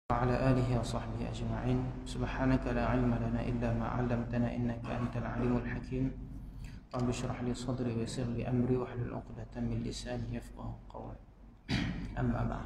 وعلى آله وصحبه أجمعين. سبحانك لا علم لنا إلا ما علمتنا إنك أنت العليم الحكيم. رب اشرح لي صدري ويسر لي أمري واحلل عقدة من لساني يفقهوا قولي. أما بعد.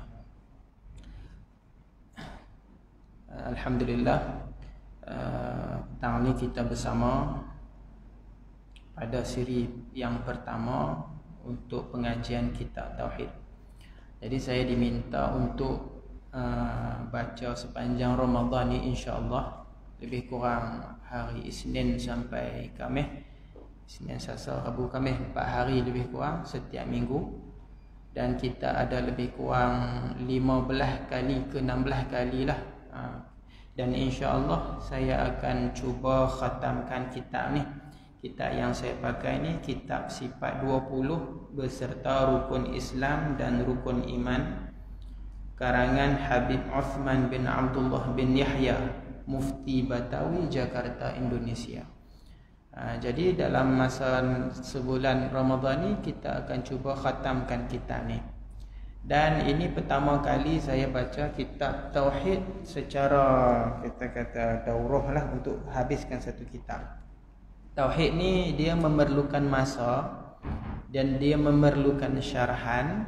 Alhamdulillah, petang ni kita bersama pada siri yang pertama untuk pengajian kitab Tauhid. Jadi saya diminta untuk baca sepanjang Ramadan ni, insya-Allah lebih kurang hari Isnin sampai Khamis, Isnin, Selasa, Rabu, Khamis, 4 hari lebih kurang setiap minggu. Dan kita ada lebih kurang 15 kali ke 16 kali lah. Dan insya-Allah saya akan cuba khatamkan kitab ni. Kitab yang saya pakai ni kitab Sifat 20 beserta Rukun Islam dan Rukun Iman, karangan Habib Uthman bin Abdullah bin Yahya, Mufti Batawi, Jakarta, Indonesia. Jadi dalam masa sebulan Ramadan ni kita akan cuba khatamkan kitab ni. Dan ini pertama kali saya baca kitab Tauhid secara kata-kata daurah lah, untuk habiskan satu kitab. Tauhid ni dia memerlukan masa dan dia memerlukan syarahan.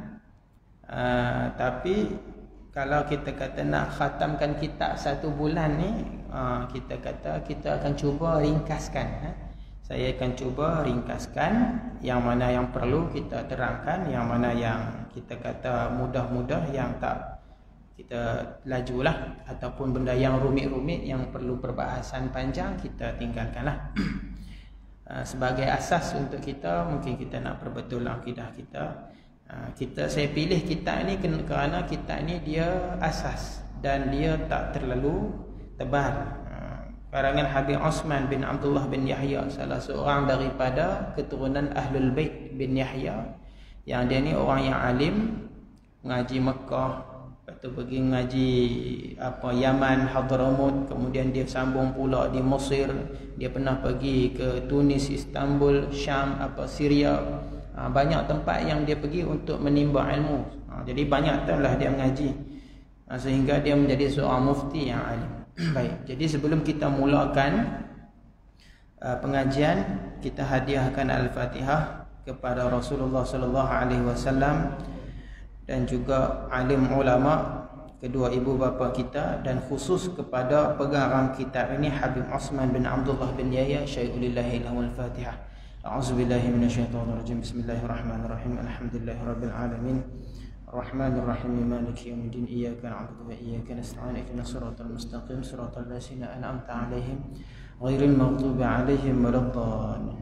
Tapi kalau kita kata nak khatamkan kitab 1 bulan ni, kita kata kita akan cuba ringkaskan. Saya akan cuba ringkaskan yang mana yang perlu kita terangkan, yang mana yang kita kata mudah-mudah, yang tak kita lajulah, ataupun benda yang rumit-rumit yang perlu perbahasan panjang kita tinggalkanlah. Sebagai asas untuk kita, mungkin kita nak perbetul akidah kita. Saya pilih kitab ni kerana kitab ni dia asas dan dia tak terlalu tebal. Karangan Habib Uthman bin Abdullah bin Yahya, salah seorang daripada keturunan Ahlul Bait bin Yahya, yang dia ni orang yang alim, ngaji Mekah, lepas tu pergi ngaji Yaman, Hadramut, kemudian dia sambung pula di Mesir, dia pernah pergi ke Tunis, Istanbul, Syam, Syria. Banyak tempat yang dia pergi untuk menimba ilmu. Jadi banyak tahunlah dia mengaji, sehingga dia menjadi seorang mufti yang alim. Baik, jadi sebelum kita mulakan pengajian, kita hadiahkan Al-Fatihah kepada Rasulullah sallallahu alaihi wasallam dan juga alim ulama, kedua ibu bapa kita, dan khusus kepada pengarang kitab ini Habib Uthman bin Abdullah bin Yahya, Syaikhulillah lahul Fatihah. A'udzubillahi minasyaitonirrajim. Bismillahirrahmanirrahim. Alhamdulillahirabbil alamin. Ar-Rahmanir-Rahim. Maliki yaumiddin. Iyyaka na'budu wa iyyaka nasta'in. Ihdinas siratal mustaqim. Siratal ladzina an'amta 'alaihim ghairil maghdubi 'alaihim waladdallin.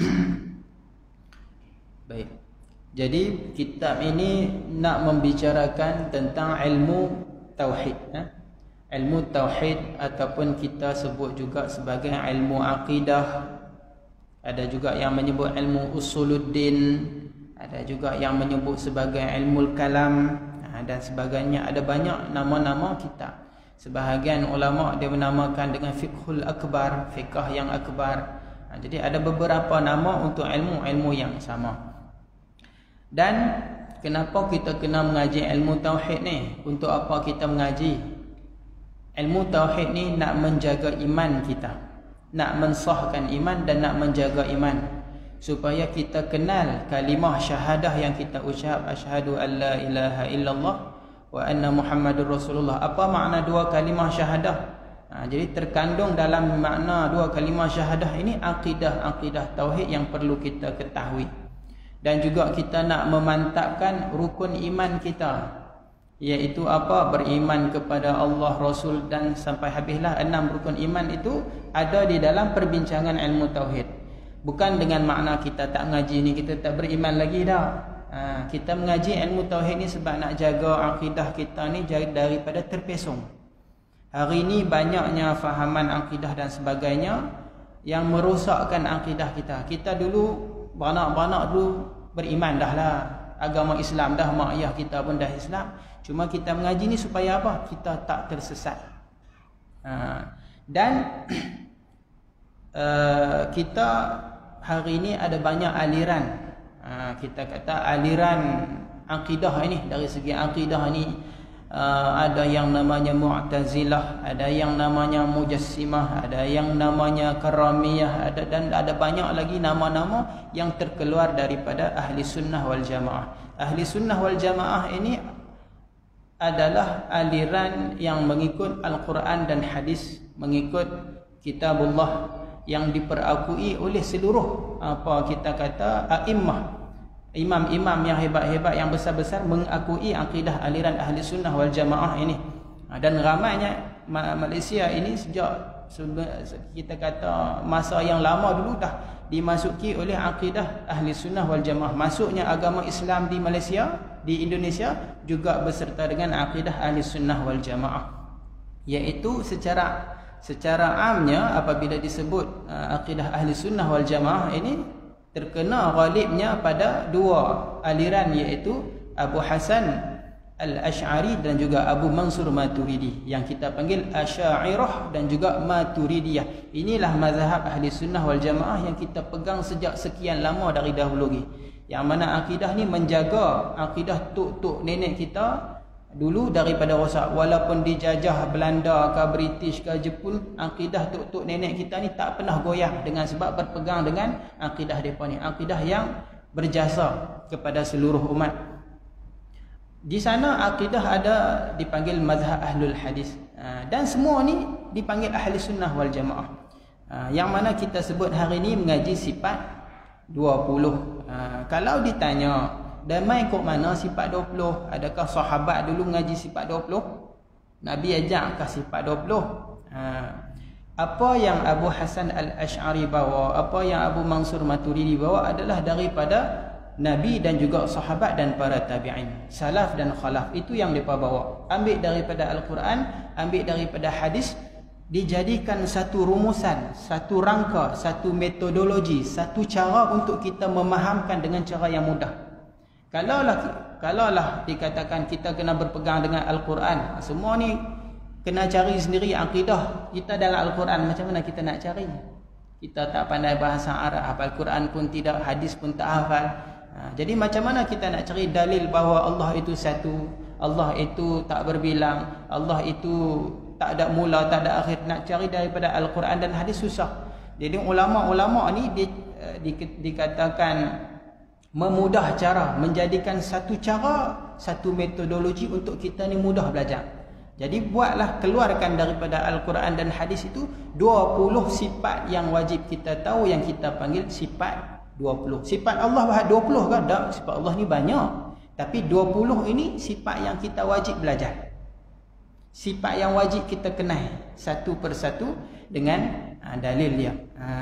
Baik. Jadi kitab ini nak membicarakan tentang ilmu tauhid, ilmu tauhid, ataupun kita sebut juga sebagai ilmu akidah. Ada juga yang menyebut ilmu usuluddin, ada juga yang menyebut sebagai ilmu kalam, dan sebagainya. Ada banyak nama-nama kitab. Sebahagian ulama dia menamakan dengan fiqhul akbar, fiqh yang akbar. Jadi ada beberapa nama untuk ilmu-ilmu yang sama. Dan kenapa kita kena mengaji ilmu tauhid ni? Untuk apa kita mengaji? Ilmu tauhid ni nak menjaga iman kita, nak mensahkan iman dan nak menjaga iman, supaya kita kenal kalimah syahadah yang kita ucap, asyhadu an la ilaha illallah wa anna muhammadur rasulullah. Apa makna dua kalimah syahadah? Jadi terkandung dalam makna dua kalimah syahadah ini akidah tauhid yang perlu kita ketahui. Dan juga kita nak memantapkan rukun iman kita, iaitu apa? Beriman kepada Allah, Rasul, dan sampai habislah 6 rukun iman itu ada di dalam perbincangan ilmu tauhid. Bukan dengan makna kita tak mengaji ni kita tak beriman lagi dah. Kita mengaji ilmu tauhid ni sebab nak jaga akidah kita ni daripada terpesong. Hari ni banyaknya fahaman akidah dan sebagainya yang merosakkan akidah kita. Kita dulu beranak-beranak dulu beriman dah lah, agama Islam dah, mak ayah kita pun dah Islam. Cuma kita mengaji ni supaya apa? Kita tak tersesat. Dan kita hari ini ada banyak aliran. Kita kata aliran akidah ini, dari segi akidah ini ada yang namanya Mu'tazilah, ada yang namanya Mujassimah, ada yang namanya Karamiyah, dan ada banyak lagi nama-nama yang terkeluar daripada Ahli Sunnah wal Jamaah. Ahli Sunnah wal Jamaah ini adalah aliran yang mengikut Al-Quran dan hadis, mengikut kitabullah, yang diperakui oleh seluruh apa kita kata a'immah, imam-imam yang hebat-hebat, yang besar-besar mengakui akidah aliran Ahli Sunnah wal Jamaah ini. Dan ramainya Malaysia ini sejak kita kata masa yang lama dulu dah dimasuki oleh akidah Ahli Sunnah wal Jamaah. Masuknya agama Islam di Malaysia, di Indonesia juga beserta dengan akidah Ahli Sunnah wal Jamaah, iaitu secara amnya apabila disebut akidah Ahli Sunnah wal Jamaah ini terkena ghalibnya pada dua aliran, iaitu Abu Hasan Al-Ash'ari dan juga Abu Mansur Maturidi, yang kita panggil Asy'ariyah dan juga Maturidiyah. Inilah mazhab Ahli Sunnah wal Jamaah yang kita pegang sejak sekian lama dari dahulu lagi, yang mana akidah ni menjaga akidah tok-tok nenek kita dulu daripada rosak. Walaupun dijajah Belanda ke British ke Jepun, akidah tok-tok nenek kita ni tak pernah goyah, dengan sebab berpegang dengan akidah mereka ni, akidah yang berjasa kepada seluruh umat. Di sana akidah ada dipanggil mazhab Ahlul Hadis, dan semua ni dipanggil Ahli Sunnah wal Jamaah, yang mana kita sebut hari ni mengaji sifat 20. Kalau ditanya dan mai kok mana sifat 20, adakah sahabat dulu mengaji sifat 20? Nabi ajak ke sifat 20. Apa yang Abu Hasan Al-Ash'ari bawa, apa yang Abu Mansur Maturidi bawa adalah daripada Nabi dan juga sahabat dan para tabi'in, salaf dan khalaf. Itu yang mereka bawa, ambil daripada Al-Quran, ambil daripada hadis, dijadikan satu rumusan, satu rangka, satu metodologi, satu cara untuk kita memahamkan dengan cara yang mudah. Kalaulah dikatakan kita kena berpegang dengan Al-Quran, semua ni kena cari sendiri akidah kita dalam Al-Quran, macam mana kita nak cari? Kita tak pandai bahasa Arab, hafal Quran pun tidak, hadis pun tak hafal. Jadi macam mana kita nak cari dalil bahawa Allah itu satu, Allah itu tak berbilang, Allah itu tak ada mula, tak ada akhir? Nak cari daripada Al-Quran dan hadis susah. Jadi ulama-ulama ni dikatakan memudah cara, menjadikan satu cara, satu metodologi untuk kita ni mudah belajar. Jadi buatlah, keluarkan daripada Al-Quran dan hadis itu 20 sifat yang wajib kita tahu, yang kita panggil sifat 20. Sifat Allah bahawa 20 kan? Tak, sifat Allah ni banyak, tapi 20 ini sifat yang kita wajib belajar, sifat yang wajib kita kenal satu persatu dengan dalil dia.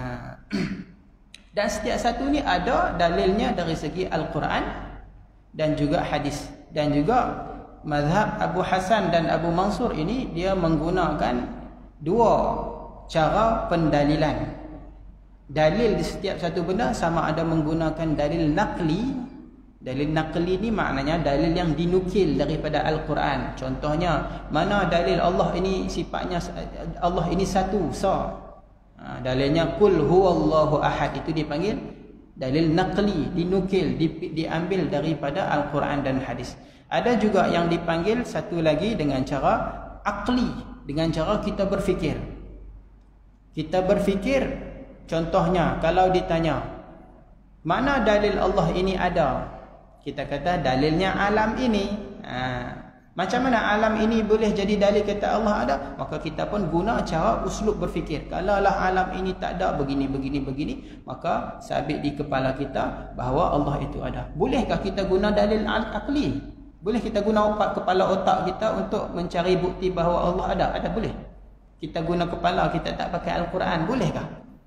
Dan setiap satu ni ada dalilnya dari segi Al-Quran dan juga hadis. Dan juga mazhab Abu Hasan dan Abu Mansur ini dia menggunakan dua cara pendalilan. Dalil di setiap satu benda sama ada menggunakan dalil naqli. Dalil naqli ni maknanya dalil yang dinukil daripada Al-Quran. Contohnya, mana dalil Allah ini sifatnya, Allah ini satu, dalilnya qul huwallahu ahad, itu dipanggil dalil naqli, dinukil, diambil daripada Al-Quran dan hadis. Ada juga yang dipanggil satu lagi dengan cara akli, dengan cara kita berfikir. Kita berfikir, contohnya kalau ditanya mana dalil Allah ini ada, kita kata dalilnya alam ini. Macam mana alam ini boleh jadi dalil kata Allah ada? Maka kita pun guna cara uslub berfikir. Kalaulah alam ini tak ada, begini, maka sabit di kepala kita bahawa Allah itu ada. Bolehkah kita guna dalil akli? Boleh kita guna kepala otak kita untuk mencari bukti bahawa Allah ada? Ada, boleh. Kita guna kepala, kita tak pakai Al-Quran, bolehkah?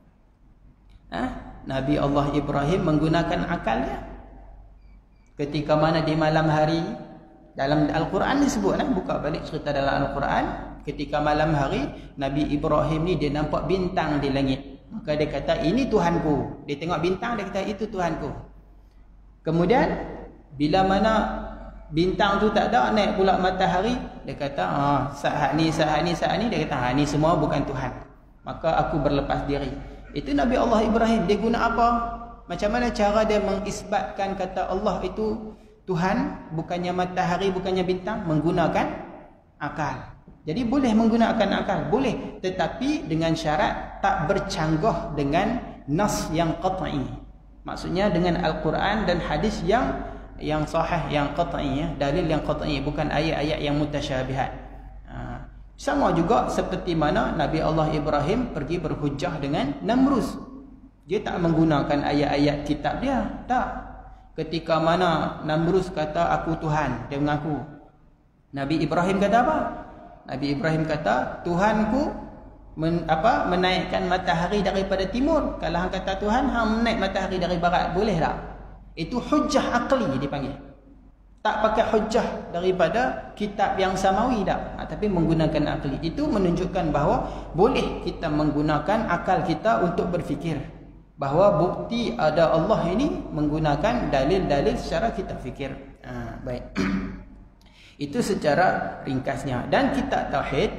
Nabi Allah Ibrahim menggunakan akalnya. Ketika mana di malam hari, dalam Al-Quran disebut, buka balik cerita dalam Al-Quran, ketika malam hari Nabi Ibrahim ni dia nampak bintang di langit. Maka dia kata, ini Tuhanku. Dia tengok bintang, dia kata, itu Tuhanku. Kemudian bila mana bintang tu tak ada, naik pula matahari, dia kata, saat ni, dia kata, ni semua bukan Tuhan, maka aku berlepas diri. Itu Nabi Allah Ibrahim. Dia guna apa? Macam mana cara dia mengisbatkan kata Allah itu Tuhan, bukannya matahari, bukannya bintang? Menggunakan akal. Jadi boleh menggunakan akal, boleh, tetapi dengan syarat tak bercanggah dengan nas yang qat'i. Maksudnya dengan Al-Quran dan hadis yang sahih, yang qat'i, ya, dalil yang qat'i, bukan ayat-ayat yang mutasyabihat. Sama juga seperti mana Nabi Allah Ibrahim pergi berhujjah dengan Namrus. Dia tak menggunakan ayat-ayat kitab dia, tak. Ketika mana Namrus kata aku Tuhan, dia mengaku. Nabi Ibrahim kata apa? Nabi Ibrahim kata, Tuhanku menaikkan matahari daripada timur. Kalau hang kata Tuhan, hang menaik matahari dari barat, boleh tak? Itu hujjah akli dipanggil. Tak pakai hujjah daripada kitab yang samawi tak, tapi menggunakan akli. Itu menunjukkan bahawa boleh kita menggunakan akal kita untuk berfikir, bahawa bukti ada Allah ini menggunakan dalil-dalil secara kita fikir. Baik. Itu secara ringkasnya. Dan kitab tauhid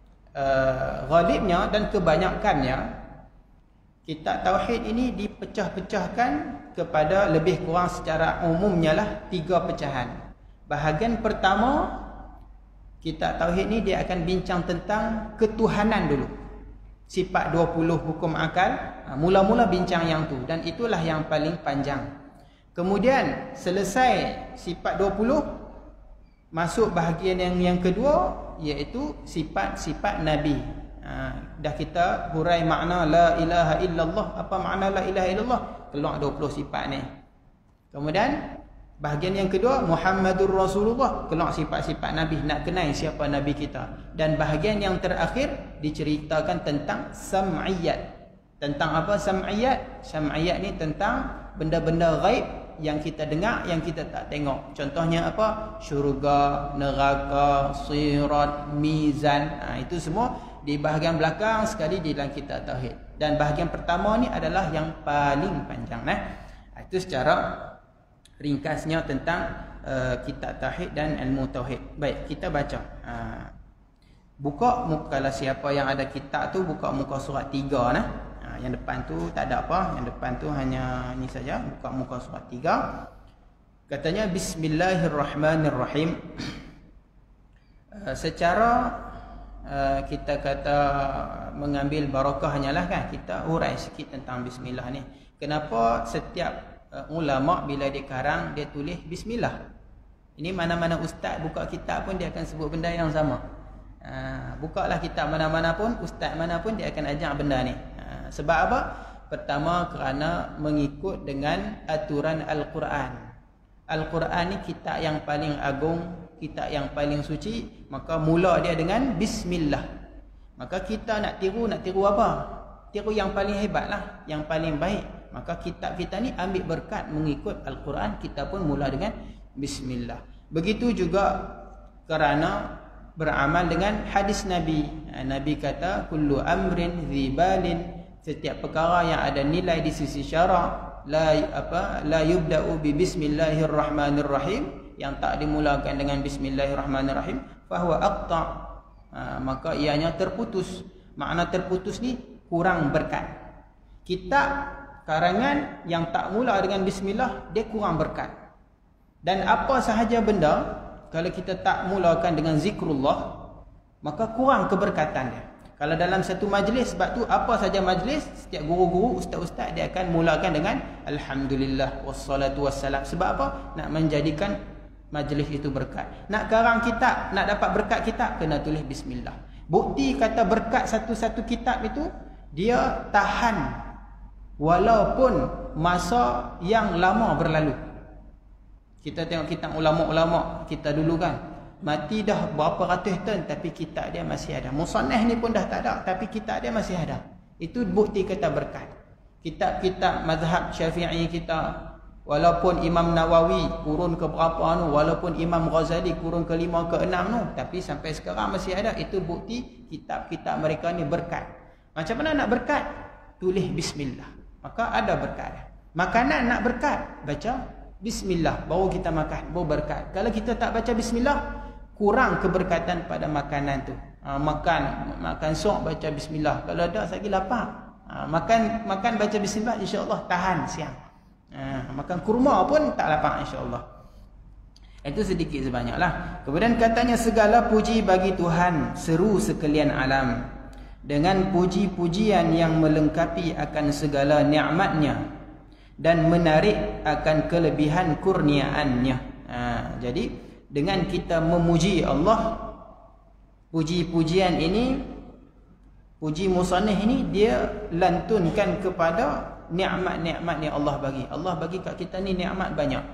ghalibnya dan kebanyakannya, kitab tauhid ini dipecah-pecahkan kepada lebih kurang secara umumnya lah 3 pecahan. Bahagian pertama, kitab tauhid ni dia akan bincang tentang ketuhanan dulu. Sifat 20 hukum akal, mula-mula bincang yang tu, dan itulah yang paling panjang. Kemudian selesai sifat 20, masuk bahagian yang kedua, iaitu sifat-sifat Nabi. Dah kita hurai makna la ilaha illallah. Apa makna la ilaha illallah? Keluar 20 sifat ni. Kemudian bahagian yang kedua, Muhammadur Rasulullah, keluar sifat-sifat Nabi, nak kenal siapa Nabi kita. Dan bahagian yang terakhir diceritakan tentang sam'iyat. Tentang apa sam'iyat? Sam'iyat ni tentang benda-benda ghaib yang kita dengar, yang kita tak tengok. Contohnya apa? Syurga, neraka, sirat, mizan. Itu semua di bahagian belakang sekali di dalam kitab tauhid. Dan bahagian pertama ni adalah yang paling panjang. Itu secara ringkasnya tentang kitab tauhid dan ilmu tauhid. Baik, kita baca. Buka muka, kalau siapa yang ada kitab tu buka muka surat 3 Yang depan tu tak ada apa, yang depan tu hanya ni saja, buka muka surat 3. Katanya Bismillahirrahmanirrahim. Secara kita kata mengambil barakahnya lah kan, kita urai sikit tentang bismillah ni. Kenapa setiap ulama bila dia karang dia tulis bismillah? Ini mana-mana ustaz buka kitab pun dia akan sebut benda yang sama. Bukalah kitab mana-mana pun, ustaz mana pun dia akan ajak benda ni. Sebab apa? Pertama, kerana mengikut dengan aturan Al-Quran. Al-Quran ni kitab yang paling agung, kitab yang paling suci, maka mula dia dengan bismillah. Maka kita nak tiru apa? Tiru yang paling hebat lah, yang paling baik. Maka kitab kita ni ambil berkat mengikut Al-Quran, kita pun mula dengan bismillah. Begitu juga kerana beramal dengan hadis Nabi. Nabi kata, kullu amrin dzibalin, setiap perkara yang ada nilai di sisi syarak, la yubda'u bi bismillahirrahmanirrahim, yang tak dimulakan dengan bismillahirrahmanirrahim, fahuwa aqta', maka ianya terputus. Makna terputus ni kurang berkat. Kitab karangan yang tak mula dengan bismillah, dia kurang berkat. Dan apa sahaja benda kalau kita tak mulakan dengan zikrullah, maka kurang keberkatan dia. Kalau dalam satu majlis, sebab tu apa saja majlis, setiap guru-guru, ustaz-ustaz dia akan mulakan dengan alhamdulillah wassalatu wassalam. Sebab apa? Nak menjadikan majlis itu berkat. Nak karang kitab, nak dapat berkat kitab, kena tulis bismillah. Bukti kata berkat satu-satu kitab itu, dia tahan walaupun masa yang lama berlalu. Kita tengok kitab ulama-ulama kita dulu kan, mati dah berapa ratus tahun tapi kitab dia masih ada. Musannaf ni pun dah tak ada tapi kitab dia masih ada. Itu bukti kata berkat. Kitab-kitab mazhab Syafi'i kita, walaupun Imam Nawawi kurun ke berapa walaupun Imam Ghazali kurun ke 5 ke 6 tapi sampai sekarang masih ada. Itu bukti kitab-kitab mereka ni berkat. Macam mana nak berkat? Tulis bismillah, maka ada berkat. Makanan nak berkat, baca bismillah, baru kita makan, baru berkat. Kalau kita tak baca bismillah, kurang keberkatan pada makanan tu. Makan sok baca bismillah, kalau ada lagi lapar. Makan baca bismillah, insya-Allah tahan siang. Makan kurma pun tak lapar insya-Allah. Itu sedikit sebanyaklah. Kemudian katanya segala puji bagi Tuhan seru sekalian alam, dengan puji-pujian yang melengkapi akan segala nikmatnya dan menarik akan kelebihan kurniaannya. Jadi dengan kita memuji Allah, puji-pujian ini, puji musannif ini dia lantunkan kepada nikmat-nikmat yang Allah bagi. Allah bagi kat kita ni nikmat banyak.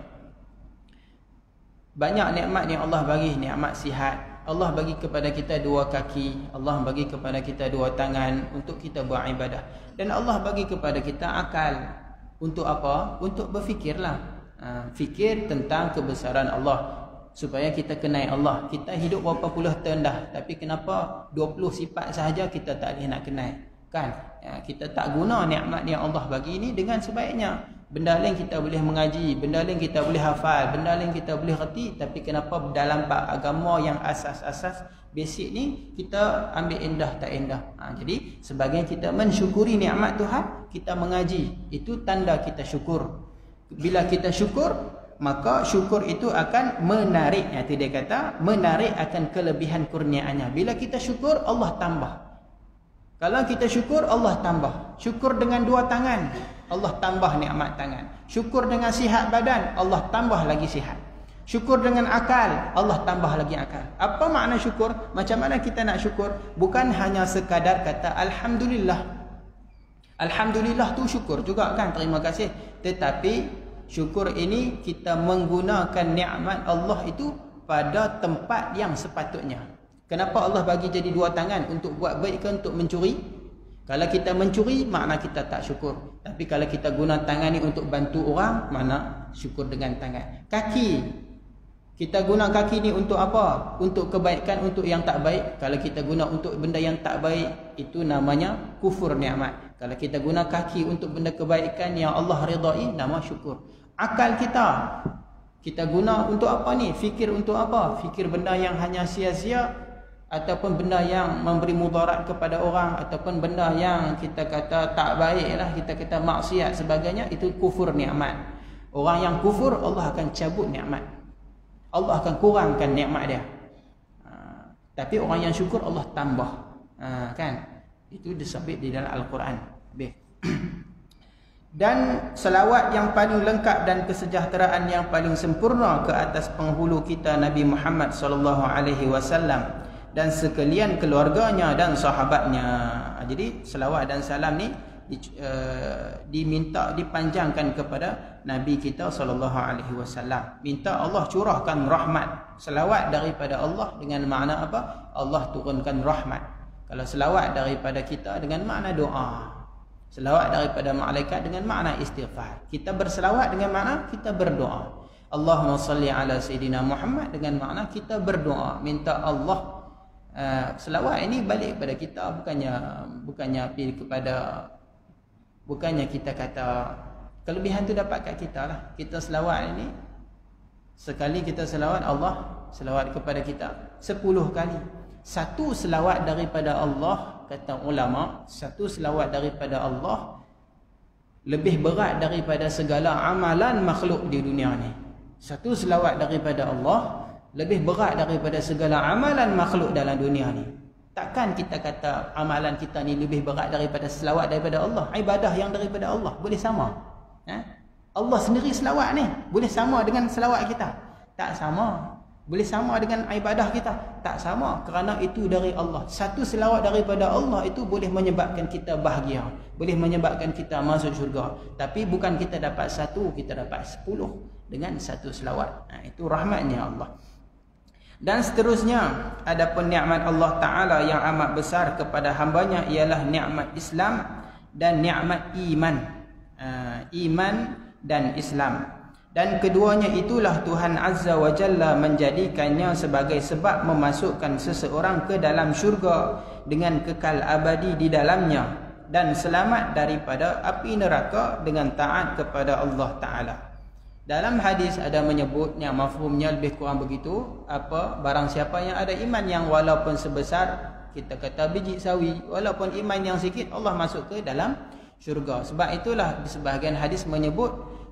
Banyak nikmat yang Allah bagi. Nikmat sihat, Allah bagi kepada kita 2 kaki, Allah bagi kepada kita 2 tangan untuk kita buat ibadah. Dan Allah bagi kepada kita akal. Untuk apa? Untuk berfikirlah. Fikir tentang kebesaran Allah, supaya kita kenal Allah. Kita hidup berapa puluh tahun dah, tapi kenapa 20 sifat sahaja kita tak boleh nak kenal? Kan? Kita tak guna nikmat yang Allah bagi ini dengan sebaiknya. Benda lain kita boleh mengaji, benda lain kita boleh hafal, benda lain kita boleh reti, tapi kenapa dalam bab agama yang asas-asas basic ni kita ambil indah tak indah? Jadi sebagian kita mensyukuri nikmat Tuhan, kita mengaji, itu tanda kita syukur. Bila kita syukur, maka syukur itu akan menarik, itu dia kata, menarik akan kelebihan kurniaannya. Bila kita syukur, Allah tambah. Kalau kita syukur, Allah tambah. Syukur dengan 2 tangan, Allah tambah nikmat tangan. Syukur dengan sihat badan, Allah tambah lagi sihat. Syukur dengan akal, Allah tambah lagi akal. Apa makna syukur? Macam mana kita nak syukur? Bukan hanya sekadar kata Alhamdulillah. Alhamdulillah tu syukur juga kan, terima kasih. Tetapi syukur ini kita menggunakan nikmat Allah itu pada tempat yang sepatutnya. Kenapa Allah bagi jadi 2 tangan? Untuk buat baik ke untuk mencuri? Kalau kita mencuri, makna kita tak syukur. Tapi kalau kita guna tangan ni untuk bantu orang, makna syukur dengan tangan. Kaki, kita guna kaki ni untuk apa? Untuk kebaikan, untuk yang tak baik. Kalau kita guna untuk benda yang tak baik, itu namanya kufur nikmat. Kalau kita guna kaki untuk benda kebaikan yang Allah ridai, nama syukur. Akal kita guna untuk apa ni? Fikir untuk apa? Fikir benda yang hanya sia-sia, ataupun benda yang memberi mudarat kepada orang, ataupun benda yang kita kata tak baik lah, kita kata maksiat sebagainya, itu kufur nikmat. Orang yang kufur, Allah akan cabut nikmat, Allah akan kurangkan nikmat dia. Tapi orang yang syukur, Allah tambah. Kan? Itu disebut di dalam Al-Quran. Dan selawat yang paling lengkap dan kesejahteraan yang paling sempurna ke atas penghulu kita Nabi Muhammad SAW dan sekalian keluarganya dan sahabatnya. Jadi selawat dan salam ni diminta dipanjangkan kepada Nabi kita SAW. Minta Allah curahkan rahmat. Selawat daripada Allah dengan makna apa? Allah turunkan rahmat. Kalau selawat daripada kita dengan makna doa. Selawat daripada malaikat dengan makna istighfar. Kita berselawat dengan makna kita berdoa. Allahumma salli ala Sayyidina Muhammad dengan makna kita berdoa, minta Allah. Selawat ini balik kepada kita, bukannya kita kata kelebihan tu dapat kat kita lah. Kita selawat ini, sekali kita selawat, Allah selawat kepada kita 10 kali. Satu selawat daripada Allah, kata ulama, satu selawat daripada Allah lebih berat daripada segala amalan makhluk di dunia ni. Satu selawat daripada Allah lebih berat daripada segala amalan makhluk dalam dunia ni. Takkan kita kata amalan kita ni lebih berat daripada selawat daripada Allah? Ibadah yang daripada Allah boleh sama? Allah sendiri selawat ni boleh sama dengan selawat kita? Tak sama. Boleh sama dengan ibadah kita? Tak sama, kerana itu dari Allah. Satu selawat daripada Allah itu boleh menyebabkan kita bahagia, boleh menyebabkan kita masuk syurga. Tapi bukan kita dapat 1, kita dapat 10 dengan satu selawat. Itu rahmatnya Allah. Dan seterusnya, adapun nikmat Allah Ta'ala yang amat besar kepada hambanya ialah nikmat Islam dan nikmat iman. Iman dan Islam. Dan keduanya itulah Tuhan Azza wa Jalla menjadikannya sebagai sebab memasukkan seseorang ke dalam syurga dengan kekal abadi di dalamnya dan selamat daripada api neraka dengan taat kepada Allah Ta'ala. Dalam hadis ada menyebutnya, mafhumnya lebih kurang begitu, apa, barang siapa yang ada iman yang walaupun sebesar, kita kata biji sawi, walaupun iman yang sikit, Allah masuk ke dalam syurga. Sebab itulah di sebahagian hadis menyebut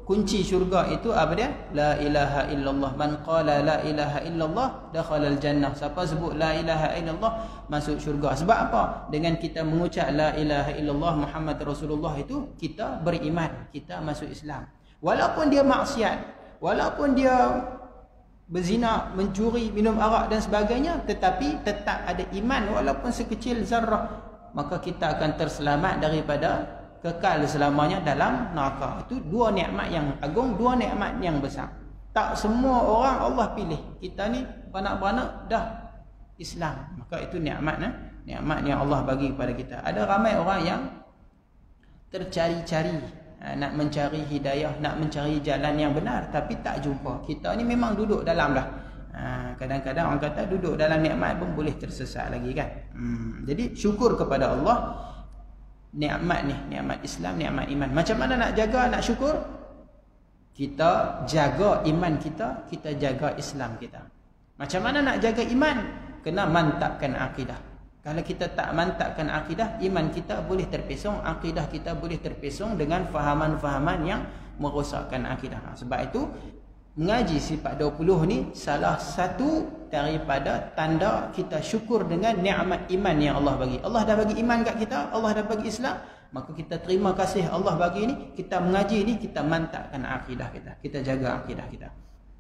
kunci syurga itu apa dia? La ilaha illallah. Man qala la ilaha illallah dakhala al-jannah. Siapa sebut la ilaha illallah masuk syurga. Sebab apa? Dengan kita mengucap la ilaha illallah Muhammad Rasulullah itu kita beriman, kita masuk Islam. Walaupun dia maksiat, walaupun dia berzina, mencuri, minum arak dan sebagainya, tetapi tetap ada iman walaupun sekecil zarrah, maka kita akan terselamat daripada kekal selamanya dalam neraka. Itu dua nikmat yang agung, dua nikmat yang besar. Tak semua orang Allah pilih. Kita ni beranak-beranak dah Islam, maka itu nikmat nikmat yang Allah bagi kepada kita. Ada ramai orang yang tercari-cari, nak mencari hidayah, nak mencari jalan yang benar, tapi tak jumpa. Kita ni memang duduk dalam dah. Kadang-kadang orang kata duduk dalam nikmat pun boleh tersesat lagi kan. Jadi syukur kepada Allah, nikmat ni, nikmat Islam, nikmat iman. Macam mana nak jaga, nak syukur? Kita jaga iman kita, kita jaga Islam kita. Macam mana nak jaga iman? Kena mantapkan akidah. Kalau kita tak mantapkan akidah, iman kita boleh terpesong, akidah kita boleh terpesong dengan fahaman-fahaman yang merosakkan akidah. Sebab itu mengaji sifat 20 ni salah satu daripada tanda kita syukur dengan nikmat iman yang Allah bagi. Allah dah bagi iman kat kita, Allah dah bagi Islam, maka kita terima kasih Allah bagi ni, kita mengaji ni, kita mantapkan akidah kita, kita jaga akidah kita.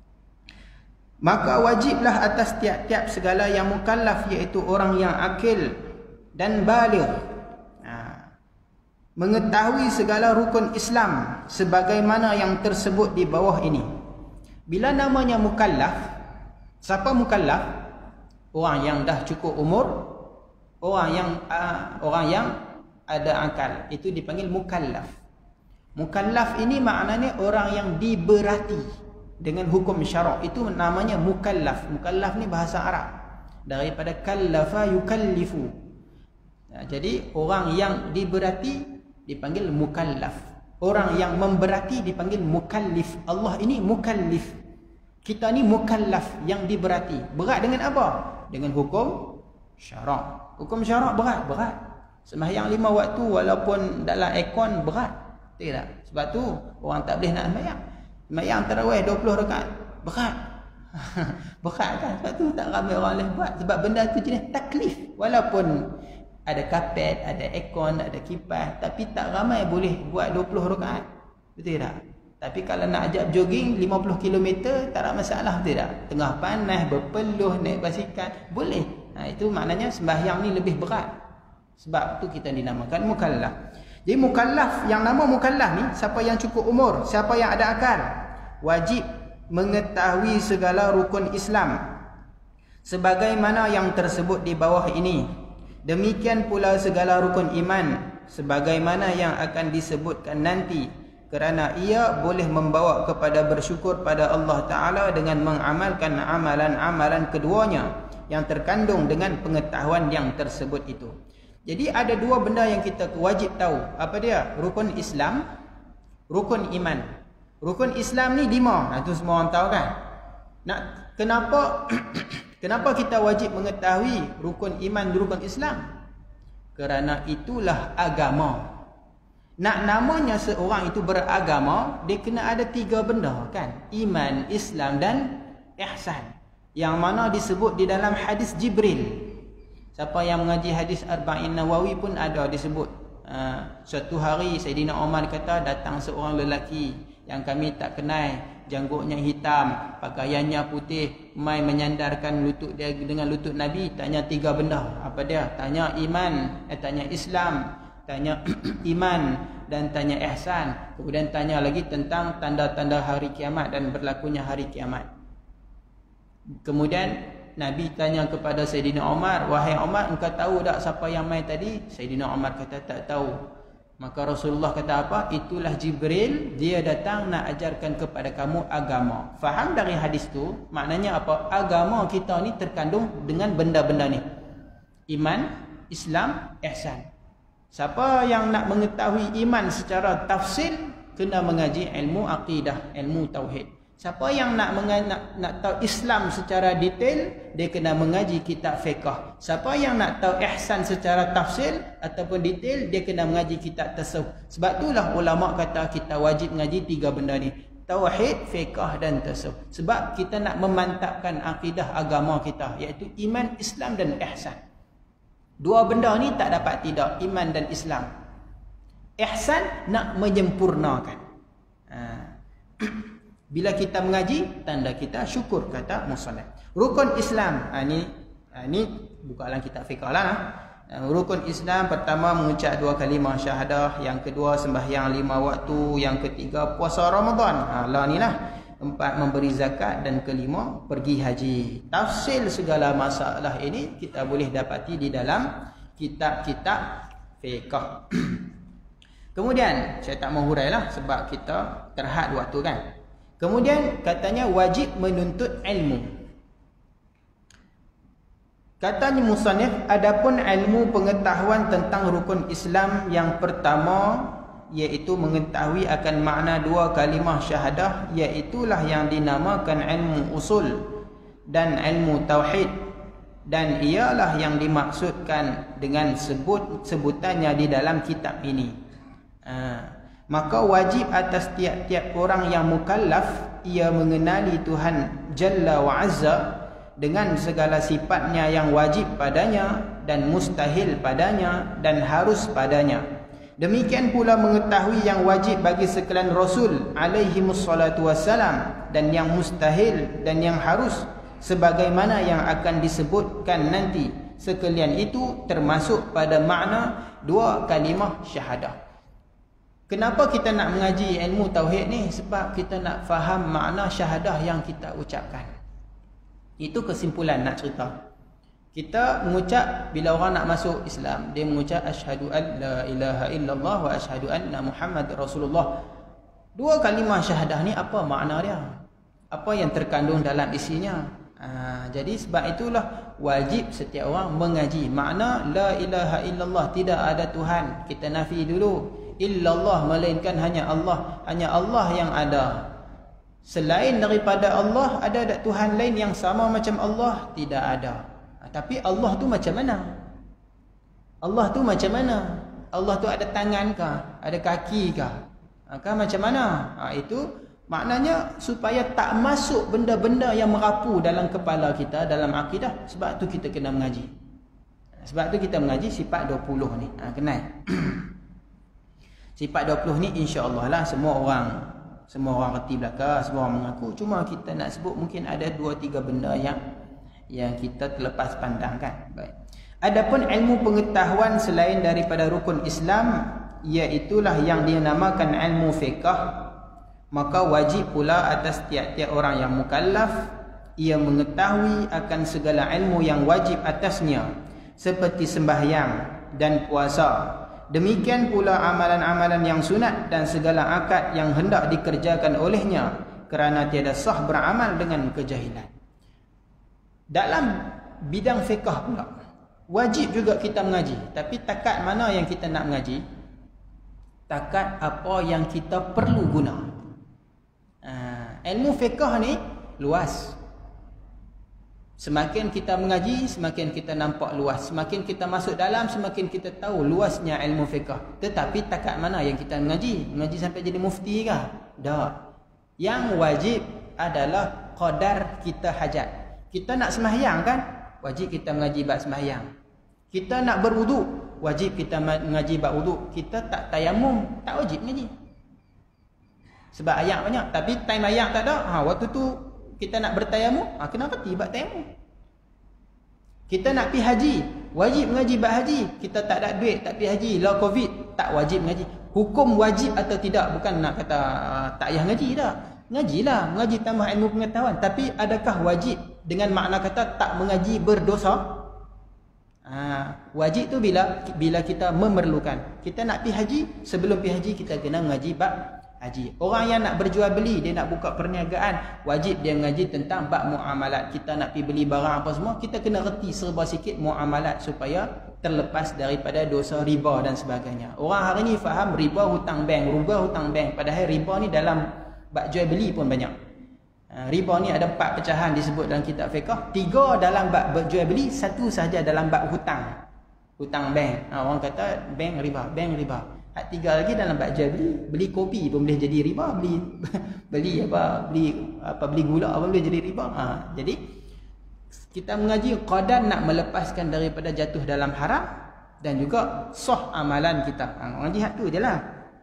Maka wajiblah atas tiap-tiap segala yang mukallaf, iaitu orang yang akil dan baligh, mengetahui segala rukun Islam sebagaimana yang tersebut di bawah ini. Bila namanya mukallaf, siapa mukallaf? Orang yang dah cukup umur, orang yang ada akal, itu dipanggil mukallaf. Mukallaf ini maknanya orang yang diberati dengan hukum syarak, itu namanya mukallaf. Mukallaf ni bahasa Arab daripada kallafa yukallifu. Jadi orang yang diberati dipanggil mukallaf, orang yang memberati dipanggil mukallif. Allah ini mukallif, kita ni mukallaf yang diberati. Berat dengan apa? Dengan hukum syarak. Hukum syarak berat. Sembahyang 5 waktu walaupun dalam aircon berat, tidak? Sebab tu orang tak boleh nak sembahyang. Sembahyang tarawih 20 rakaat berat. Berat kan? Sebab tu tak ramai orang boleh buat. Sebab benda tu jenis taklif. Walaupun ada kapet, ada aircon, ada kipas, tapi tak ramai boleh buat 20 rakaat. Betul tak? Tapi kalau nak ajak jogging 50 km tak ada masalah, betul tak? Tengah panas, berpeluh, naik basikal, boleh. Itu maknanya sembahyang ni lebih berat. Sebab tu kita dinamakan mukallaf. Jadi mukallaf, yang nama mukallaf ni siapa yang cukup umur, siapa yang ada akal, wajib mengetahui segala rukun Islam sebagaimana yang tersebut di bawah ini. Demikian pula segala rukun iman sebagaimana yang akan disebutkan nanti, kerana ia boleh membawa kepada bersyukur pada Allah Ta'ala dengan mengamalkan amalan-amalan keduanya yang terkandung dengan pengetahuan yang tersebut itu. Jadi ada dua benda yang kita wajib tahu. Apa dia? Rukun Islam, rukun iman. Rukun Islam ni 5. Itu semua orang tahu kan? Kenapa kita wajib mengetahui rukun iman, rukun Islam? Kerana itulah agama. Nak namanya seorang itu beragama, dia kena ada 3 benda kan? Iman, Islam dan ihsan. Yang mana disebut di dalam hadis Jibril. Siapa yang mengaji hadis Arba'in Nawawi pun ada disebut. Suatu hari Sayyidina Umar kata, datang seorang lelaki yang kami tak kenal, janggutnya hitam, pakaiannya putih, mai menyandarkan lutut dia dengan lutut Nabi, tanya 3 benda. Apa dia? Tanya iman, tanya Islam, tanya iman dan tanya ihsan. Kemudian tanya lagi tentang tanda-tanda hari kiamat dan berlakunya hari kiamat. Kemudian Nabi tanya kepada Sayyidina Umar, wahai Umar, engkau tahu tak siapa yang mai tadi? Sayyidina Umar kata tak tahu. Maka Rasulullah kata apa? Itulah Jibril, dia datang nak ajarkan kepada kamu agama. Faham dari hadis tu? Maknanya apa? Agama kita ni terkandung dengan benda-benda ni. Iman, Islam, ihsan. Siapa yang nak mengetahui iman secara tafsil, kena mengaji ilmu akidah, ilmu tauhid. Siapa yang nak tahu Islam secara detail, dia kena mengaji kitab fiqh. Siapa yang nak tahu ihsan secara tafsil ataupun detail, dia kena mengaji kitab tasawuf. Sebab itulah ulama kata kita wajib mengaji 3 benda ni. Tauhid, fiqh dan tasawuf. Sebab kita nak memantapkan akidah agama kita, iaitu iman, Islam dan ihsan. 2 benda ni tak dapat tidak, iman dan Islam. Ihsan nak menyempurnakan. Bila kita mengaji, tanda kita syukur, kata musannif. Rukun Islam, ini buka dalam kitab fiqh lah. Rukun Islam pertama mengucap 2 kalimah syahadah, yang kedua sembahyang 5 waktu, yang ketiga puasa Ramadan. Lah ni lah. 4 memberi zakat, dan kelima pergi haji. Tafsil segala masalah ini kita boleh dapati di dalam kitab-kitab fiqh. Kemudian saya tak mau hurailah sebab kita terhad waktu kan. Kemudian katanya wajib menuntut ilmu. Katanya musannif, adapun ilmu pengetahuan tentang rukun Islam yang pertama, iaitu mengetahui akan makna 2 kalimah syahadah, iaitulah yang dinamakan ilmu usul dan ilmu tauhid, dan ialah yang dimaksudkan dengan sebutannya di dalam kitab ini. Maka wajib atas tiap-tiap orang yang mukallaf, ia mengenali Tuhan Jalla wa Azza dengan segala sifatnya yang wajib padanya dan mustahil padanya dan harus padanya. Demikian pula mengetahui yang wajib bagi sekalian Rasul alaihi wassalatu wassalam, dan yang mustahil dan yang harus, sebagaimana yang akan disebutkan nanti. Sekalian itu termasuk pada makna 2 kalimah syahadah. Kenapa kita nak mengaji ilmu tauhid ni? Sebab kita nak faham makna syahadah yang kita ucapkan. Itu kesimpulan nak cerita. Kita mengucap, bila orang nak masuk Islam, dia mengucap asyhadu an la ilaha illallah wa asyhadu anna Muhammad Rasulullah. 2 kalimah syahadah ni apa makna dia? Apa yang terkandung dalam isinya? Jadi sebab itulah wajib setiap orang mengaji makna la ilaha illallah, tidak ada Tuhan. Kita nafi dulu. Illallah, melainkan hanya Allah. Hanya Allah yang ada. Selain daripada Allah, ada tak Tuhan lain yang sama macam Allah? Tidak ada. Tapi Allah tu macam mana? Allah tu macam mana? Allah tu ada tangan kah? Ada kaki kah? Macam mana? Itu maknanya supaya tak masuk benda-benda yang merapu dalam kepala kita, dalam akidah. Sebab tu kita kena mengaji. Sebab tu kita mengaji sifat 20 ni. Kenal? Sifat 20 ni insya-Allah lah semua orang reti belaka, semua orang mengaku. Cuma kita nak sebut mungkin ada 2-3 benda yang kita terlepas pandang kan. Baik. Adapun ilmu pengetahuan selain daripada rukun Islam, iaitulah yang dinamakan ilmu fiqh, maka wajib pula atas tiap-tiap orang yang mukallaf, ia mengetahui akan segala ilmu yang wajib atasnya, seperti sembahyang dan puasa. Demikian pula amalan-amalan yang sunat dan segala akad yang hendak dikerjakan olehnya, kerana tiada sah beramal dengan kejahilan. Dalam bidang fiqh pula, wajib juga kita mengaji. Tapi takat mana yang kita nak mengaji? Takat apa yang kita perlu guna. Ilmu fiqh ni luas. Semakin kita mengaji, semakin kita nampak luas. Semakin kita masuk dalam, semakin kita tahu luasnya ilmu fiqh. Tetapi takat mana yang kita mengaji? Mengaji sampai jadi mufti ke? Tak. Yang wajib adalah qadar kita hajat. Kita nak sembahyang kan? Wajib kita mengaji bab sembahyang. Kita nak berwuduk, wajib kita mengaji bab wuduk. Kita tak tayamum, tak wajib mengaji. Sebab ayat banyak. Tapi time ayat tak ada. Waktu tu kita nak bertayamum, kenapa tiba tayamum? Kita nak pergi haji, wajib mengaji bab haji. Kita tak ada duit, tak pergi haji, law covid, tak wajib mengaji. Hukum wajib atau tidak, bukan nak kata tak payah ngaji tak. Ngajilah, mengaji tambah ilmu pengetahuan. Tapi adakah wajib dengan makna kata tak mengaji berdosa? Wajib tu bila kita memerlukan. Kita nak pergi haji, sebelum pergi haji kita kena mengaji bab haji. Orang yang nak berjual beli, dia nak buka perniagaan, wajib dia mengaji tentang bab muamalat. Kita nak pergi beli barang apa semua, kita kena reti serba sikit muamalat supaya terlepas daripada dosa riba dan sebagainya. Orang hari ni faham riba hutang bank, padahal riba ni dalam bab jual beli pun banyak. Riba ni ada 4 pecahan disebut dalam kitab fiqh. 3 dalam bab berjual beli, 1 sahaja dalam bab hutang. Hutang bank. Orang kata bank riba, bank riba. 3 lagi dalam bab jual beli. Beli kopi pun boleh jadi riba, beli gula pun boleh jadi riba. Jadi kita mengaji qadar nak melepaskan daripada jatuh dalam haram dan juga sah amalan kita. Mengaji hak tu jelah.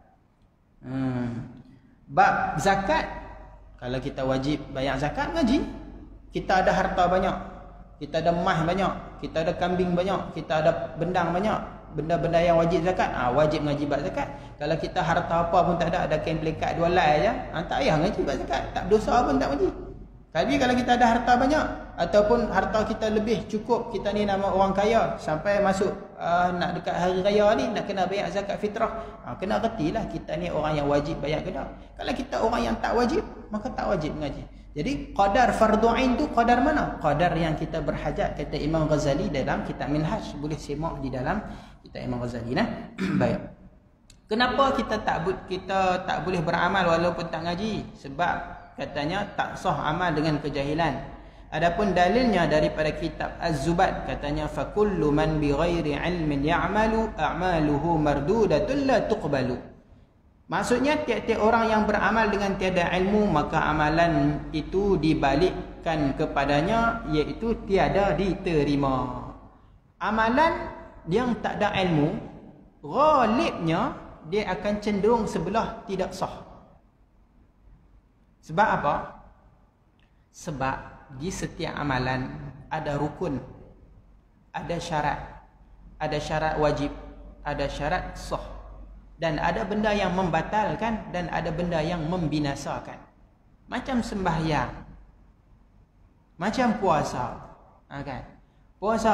Bab zakat, kalau kita wajib bayar zakat, ngaji. Kita ada harta banyak, kita ada emas banyak, kita ada kambing banyak, kita ada bendang banyak, benda-benda yang wajib zakat, wajib ngaji bab zakat. Kalau kita harta apa pun tak ada kain pelikat 2 helai aja, tak payah ngaji bab zakat, tak berdosa pun tak wajib. Tapi kalau kita ada harta banyak ataupun harta kita lebih cukup, kita ni nama orang kaya, sampai masuk nak dekat hari raya ni nak kena bayar zakat fitrah, kena retilah kita ni orang yang wajib bayar ke tak. Kalau kita orang yang tak wajib, maka tak wajib mengaji. Jadi qadar fardu ain tu qadar mana? Qadar yang kita berhajat, kata Imam Ghazali dalam kitab Minhaj. Boleh semak di dalam kitab Imam Ghazali nah. Baik. Kenapa kita tak boleh beramal walaupun tak ngaji? Sebab katanya tak sah amal dengan kejahilan. Adapun dalilnya daripada kitab Az-Zubad, katanya fakullu man bighairi ilmin ya'malu a'maluhu mardudatun la tuqbalu. Maksudnya tiap-tiap orang yang beramal dengan tiada ilmu, maka amalan itu dibalikkan kepadanya, iaitu tiada diterima. Amalan yang tak ada ilmu, ghalibnya dia akan cenderung sebelah tidak sah. Sebab apa? Sebab di setiap amalan ada rukun, ada syarat wajib, ada syarat sah, dan ada benda yang membatalkan dan ada benda yang membinasakan. Macam sembahyang, macam puasa, kan? Puasa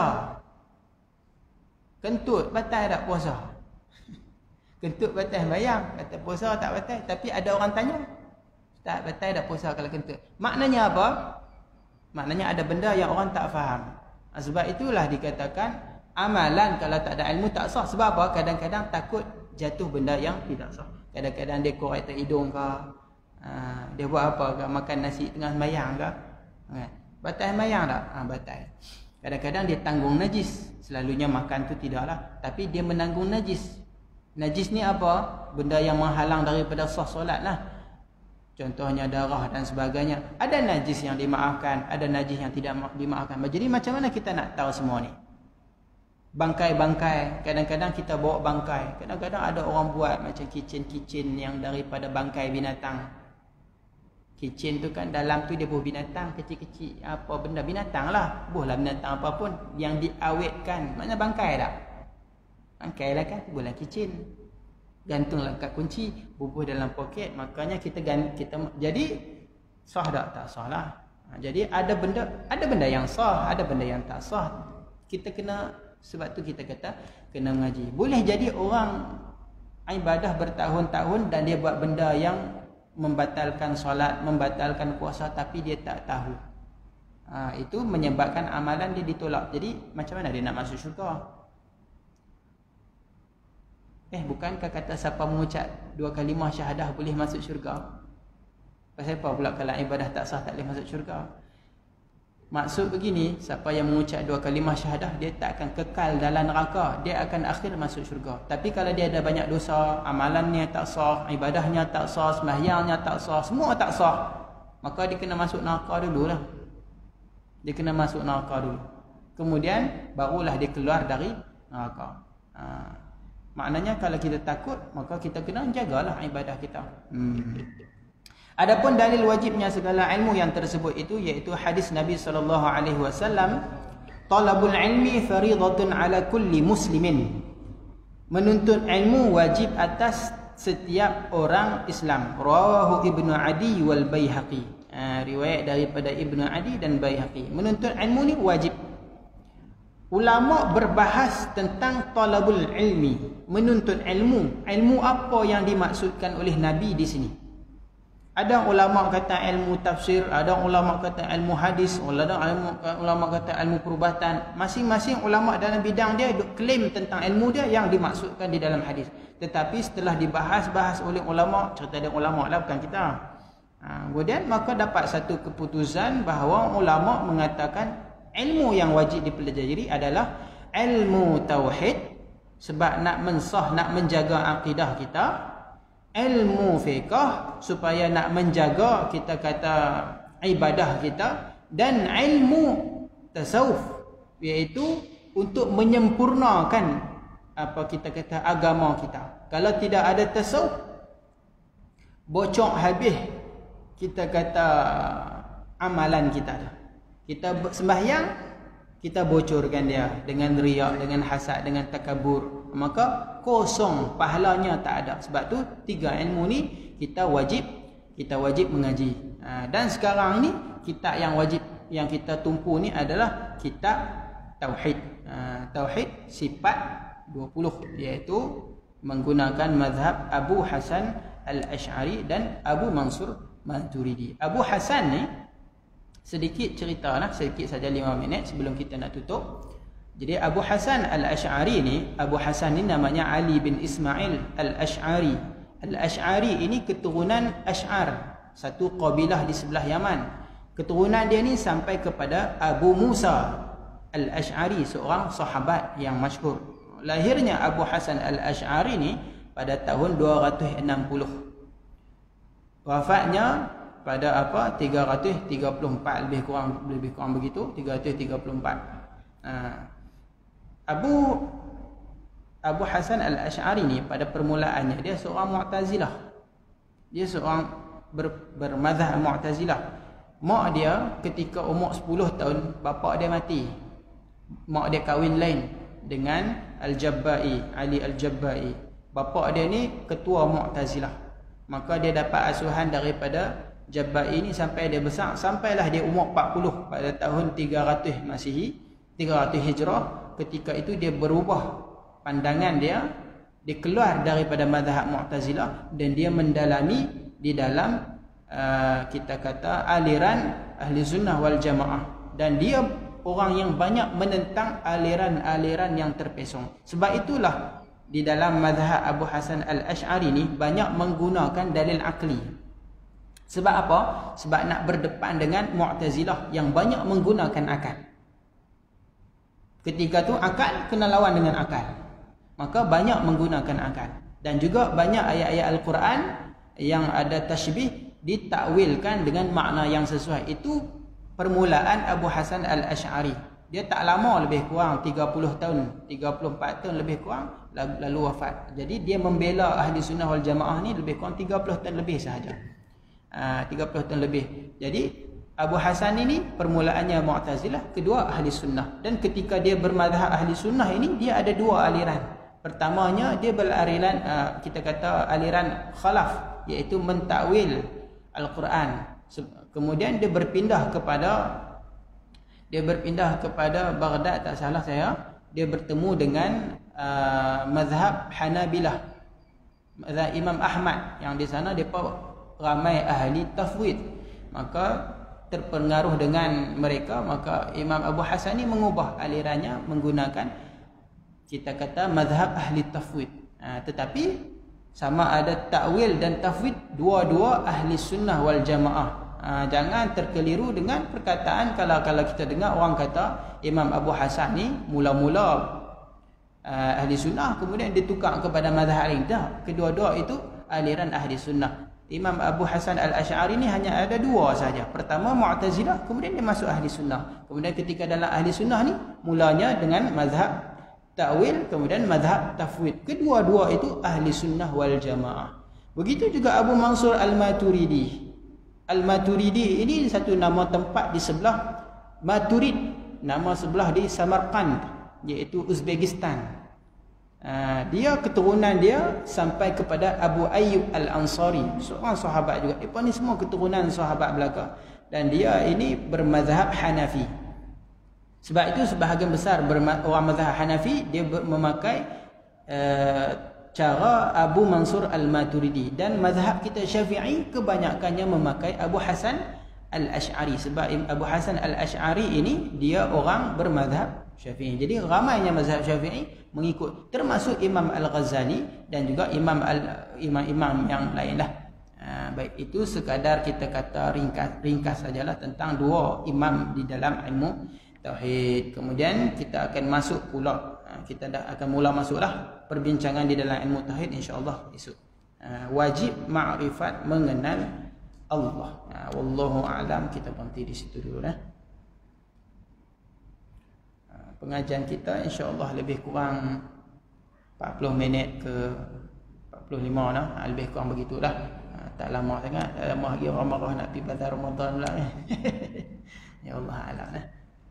kentut batal tak puasa? Kentut batal sembahyang, kata puasa tak batal. Tapi ada orang tanya, tak batal tak puasa kalau kentut? Maknanya apa? Maknanya ada benda yang orang tak faham. Sebab itulah dikatakan amalan kalau tak ada ilmu tak sah. Sebab apa? Kadang-kadang takut jatuh benda yang tidak sah. Kadang-kadang dia korek hidung ke, dia buat apa ke, makan nasi tengah sembahyang ke, batal sembahyang tak? Batal. Kadang-kadang dia tanggung najis. Selalunya makan tu tidaklah, tapi dia menanggung najis. Najis ni apa? Benda yang menghalang daripada sah solat lah. Contohnya darah dan sebagainya. Ada najis yang dimaafkan, ada najis yang tidak dimaafkan. Jadi macam mana kita nak tahu semua ni? Bangkai-bangkai, kadang-kadang kita bawa bangkai. Kadang-kadang ada orang buat macam kitchen yang daripada bangkai binatang. Kitchen tu kan dalam tu dia buah binatang kecil-kecil. Apa benda binatang lah. Buahlah binatang apapun yang diawetkan. Maknanya bangkai tak? Bangkai lah kan, buahlah kitchen. Gantunglah kat kunci, bubuh dalam poket, makanya kita jadi sah tak sah lah. Jadi ada benda yang sah, ada benda yang tak sah. Kita kena, sebab tu kita kata kena mengaji. Boleh jadi orang ibadah bertahun-tahun dan dia buat benda yang membatalkan solat, membatalkan puasa, tapi dia tak tahu. Itu menyebabkan amalan dia ditolak. Jadi macam mana dia nak masuk syurga? Bukankah kata siapa mengucap 2 kalimah syahadah boleh masuk syurga? Pasal apa pula kalau ibadah tak sah tak boleh masuk syurga? Maksud begini, siapa yang mengucap 2 kalimah syahadah, dia tak akan kekal dalam neraka, dia akan akhir masuk syurga. Tapi kalau dia ada banyak dosa, amalannya tak sah, ibadahnya tak sah, sembahyangnya tak sah, semua tak sah, maka dia kena masuk neraka dululah. Dia kena masuk neraka dulu, kemudian barulah dia keluar dari neraka. Maknanya kalau kita takut, maka kita kena jagalah ibadah kita. Adapun dalil wajibnya segala ilmu yang tersebut itu, iaitu hadis Nabi SAW, talabul ilmi faridatun ala kulli muslimin. Menuntut ilmu wajib atas setiap orang Islam. Rawahu Ibnu Adi wal Baihaqi. Riwayat daripada Ibnu Adi dan Baihaqi. Menuntut ilmu ni wajib. Ulama berbahas tentang talabul ilmi, menuntut ilmu. Ilmu apa yang dimaksudkan oleh Nabi di sini? Ada ulama kata ilmu tafsir, ada ulama kata ilmu hadis, ada ulama kata ilmu perubatan. Masing-masing ulama dalam bidang dia klaim tentang ilmu dia yang dimaksudkan di dalam hadis. Tetapi setelah dibahas oleh ulama, cerita dia ulama lah, bukan kita. Kemudian maka dapat satu keputusan bahawa ulama mengatakan ilmu yang wajib dipelajari adalah ilmu tauhid, sebab nak mensah, nak menjaga akidah kita. Ilmu fiqh supaya nak menjaga kita kata ibadah kita, dan ilmu tasawuf iaitu untuk menyempurnakan apa kita kata agama kita. Kalau tidak ada tasawuf, bocor habis kita kata amalan kita. Kita sembahyang, kita bocorkan dia dengan riak, dengan hasad, dengan takabur, maka kosong, pahalanya tak ada. Sebab tu 3 ilmu ni kita wajib mengaji. Dan sekarang ini kitab yang wajib yang kita tumpu ni adalah kitab tauhid. Tauhid sifat 20, iaitu menggunakan mazhab Abu Hasan Al-Ash'ari dan Abu Mansur Maturidi. Abu Hasan ni sedikit cerita lah, sedikit saja 5 minit sebelum kita nak tutup. Jadi Abu Hasan Al-Ash'ari ni, Abu Hasan ni namanya Ali bin Ismail Al-Ash'ari. Al-Ash'ari ini keturunan Ash'ar, satu kabilah di sebelah Yaman. Keturunan dia ni sampai kepada Abu Musa Al-Ash'ari, seorang sahabat yang masyhur. Lahirnya Abu Hasan Al-Ash'ari ni pada tahun 260. Wafatnya pada 334, lebih kurang begitu, 334. Abu Hasan Al-Ash'ari ni pada permulaannya dia seorang Mu'tazilah. Dia seorang bermazhab Mu'tazilah. Mak dia ketika umur 10 tahun bapa dia mati. Mak dia kahwin lain dengan Al-Jabba'i, Ali Al-Jabba'i. Bapa dia ni ketua Mu'tazilah. Maka dia dapat asuhan daripada Jabba'i ni sampai dia besar, sampailah dia umur 40 pada tahun 300 Masihi, 300 Hijrah. Ketika itu dia berubah pandangan dia keluar daripada mazhab Mu'tazilah dan dia mendalami di dalam kita kata aliran Ahli Sunnah wal Jamaah, dan dia orang yang banyak menentang aliran-aliran yang terpesong. Sebab itulah di dalam mazhab Abu Hasan Al-Ash'ari ni banyak menggunakan dalil akli. Sebab apa? Sebab nak berdepan dengan Mu'tazilah yang banyak menggunakan akal. Ketika tu akal kena lawan dengan akal, maka banyak menggunakan akal. Dan juga banyak ayat-ayat Al-Quran yang ada tashbih ditakwilkan dengan makna yang sesuai. Itu permulaan Abu Hasan Al-Ash'ari. Dia tak lama, lebih kurang 30 tahun, 34 tahun lebih kurang lalu wafat. Jadi dia membela Ahli Sunnah wal Jamaah ni lebih kurang 30 tahun lebih sahaja. 30 tahun lebih. Jadi Abu Hasan ini permulaannya Mu'tazilah, kedua Ahli Sunnah. Dan ketika dia bermazhab Ahli Sunnah ini, dia ada 2 aliran. Pertamanya dia beraliran kita kata aliran khalaf, iaitu mentakwil Al-Quran. Kemudian dia berpindah kepada Baghdad, tak salah saya. Dia bertemu dengan mazhab Hanabilah, mazhab Imam Ahmad, yang di sana depa ramai ahli tafwid. Maka terpengaruh dengan mereka, maka Imam Abu Hasan ni mengubah alirannya menggunakan kita kata mazhab ahli tafwid. Tetapi sama ada takwil dan tafwid, dua-dua Ahli Sunnah wal Jamaah. Jangan terkeliru dengan perkataan kalau kita dengar orang kata Imam Abu Hasan ni mula-mula Ahli Sunnah, kemudian ditukar kepada mazhab lain. Tak, kedua-dua itu aliran Ahli Sunnah. Imam Abu Hasan Al-Ash'ari ni hanya ada 2 saja. Pertama Mu'tazilah, kemudian dia masuk Ahli Sunnah. Kemudian ketika dalam Ahli Sunnah ni mulanya dengan mazhab ta'wil, kemudian mazhab tafwid. Kedua-dua itu Ahli Sunnah wal Jamaah. Begitu juga Abu Mansur Al-Maturidi. Al-Maturidi ini satu nama tempat di sebelah Maturid, nama sebelah di Samarkand, iaitu Uzbekistan. Dia keturunan dia sampai kepada Abu Ayyub Al-Ansari, seorang sahabat juga. Mereka ni semua keturunan sahabat belaka. Dan dia ini bermazhab Hanafi. Sebab itu sebahagian besar orang mazhab Hanafi dia memakai cara Abu Mansur Al-Maturidi. Dan mazhab kita Syafi'i kebanyakannya memakai Abu Hasan Al-Ash'ari. Sebab Abu Hasan Al-Ash'ari ini dia orang bermazhab Syafi'i. Jadi ramainya mazhab Syafi'i mengikut, termasuk Imam Al-Ghazali dan juga imam yang lain lah. Baik, itu sekadar kita kata ringkas sajalah tentang dua imam di dalam ilmu tauhid. Kemudian kita akan masuk pula, kita dah akan mula masuklah perbincangan di dalam ilmu tauhid insya-Allah esok. Wajib ma'rifat, mengenal Allah. Wallahu a'lam, kita berhenti di situ dulu dah. Pengajian kita insya-Allah lebih kurang 40 minit ke 45 dah, lebih kurang begitulah. Tak lama sangat, tak lama lagi Ramadan nak pergi bazar Ramadan pula ni. Ya Allah alam lah.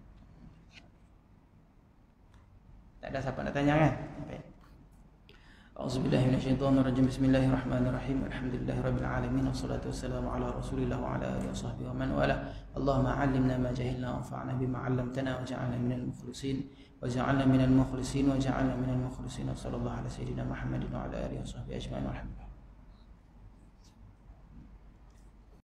Tak ada siapa nak tanya kan? A'udzubillahi minasyaitonirrajim. Bismillahirrahmanirrahim. Alhamdulillahirabbil alamin. Wassalatu wassalamu ala Rasulillah wa ala alihi washabbihi wa man wala. Allahumma 'allimna ma jahilna wanfa'na bima 'allamtana waj'alna minal mukhlisin waj'alna minal mukhlisin waj'alna minal mukhlisin. Sallallahu ala sayyidina Muhammadin wa ala alihi washabbihi ajma'in.